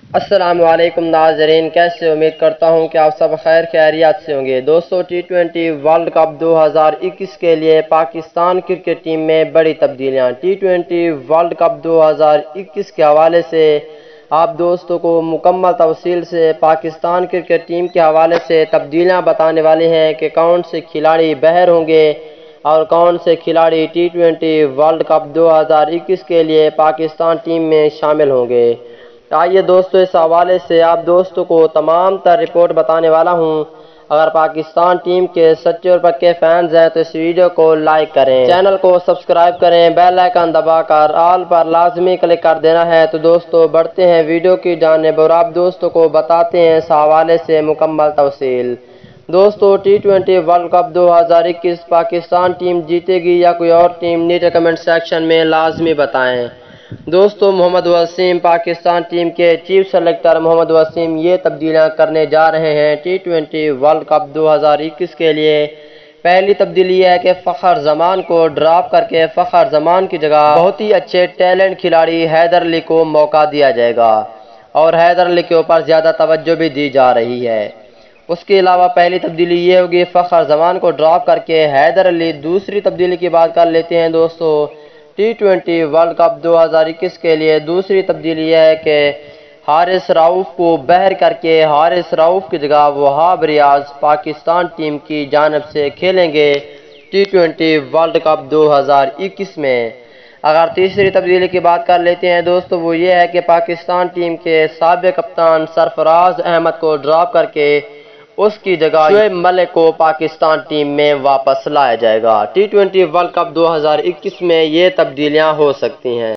السلام علیکم ناظرین، کیسے امید کرتا ہوں کہ آپ سب خیر خیریات سے ہوں گے۔ دوستو ٹی20 ورلڈ کپ 2021 کے لیے پاکستان کرکٹ ٹیم میں بڑی تبدیلیاں۔ ٹی20 ورلڈ کپ 2021 کے حوالے سے آپ دوستوں کو مکمل تفصیل سے پاکستان کرکٹ ٹیم کے حوالے سے تبدیلیاں بتانے والے ہیں کہ کون سے کھلاڑی باہر ہوں گے اور کون سے کھلاڑی ٹی20 ورلڈ کپ 2021 کے لیے پاکستان ٹیم میں شامل ہوں گے۔ آئیے دوستو، اس حوالے سے آپ دوستوں کو تمام تر رپورٹ بتانے والا ہوں۔ اگر پاکستان ٹیم کے سچے اور پکے فینز ہیں تو اس ویڈیو کو لائک کریں، چینل کو سبسکرائب کریں، بیل آئیکن دبا کر آل پر لازمی کلک کر دینا ہے۔ تو دوستو بڑھتے ہیں ویڈیو کی جانب اور آپ دوستوں کو بتاتے ہیں اس حوالے سے مکمل تفصیل۔ دوستو ٹی20 ورلڈ کپ 2021 پاکستان ٹیم جیتے گی یا کوئی اور ٹیم؟ نیچے کمنٹ سیکشن میں لازمی بتائیں۔ دوستو محمد وسیم، پاکستان ٹیم کے چیف سلیکٹر محمد وسیم یہ تبدیلیاں کرنے جا رہے ہیں ٹی20 ورلڈ کپ 2021 کے لیے۔ پہلی تبدیلی یہ ہے کہ فخر زمان کو ڈراپ کر کے فخر زمان کی جگہ بہت ہی اچھے ٹیلنٹ کھلاڑی حیدر علی کو موقع دیا جائے گا، اور حیدر علی کے اوپر زیادہ توجہ بھی دی جا رہی ہے۔ اس کے علاوہ پہلی تبدیلی یہ ہوگی فخر زمان کو ڈراپ کر کے حیدر علی۔ دوسری تبدیلی کی بات کر لیتے ہیں دوستو ٹی20 ورلڈ کپ 2021 کے لیے۔ دوسری تبدیلی یہ ہے کہ حارث رؤف کو باہر کر کے حارث رؤف کی جگہ وہاب ریاض پاکستان ٹیم کی جانب سے کھیلیں گے ٹی20 ورلڈ کپ 2021 میں۔ اگر تیسری تبدیلی کی بات کر لیتے ہیں دوستو، وہ یہ ہے کہ پاکستان ٹیم کے سابق کپتان سرفراز احمد کو ڈراپ کر کے اس کی جگہ شعیب ملک کو پاکستان ٹیم میں واپس لایا جائے گا۔ ٹی20 ورلڈ کپ 2021 میں یہ تبدیلیاں ہو سکتی ہیں۔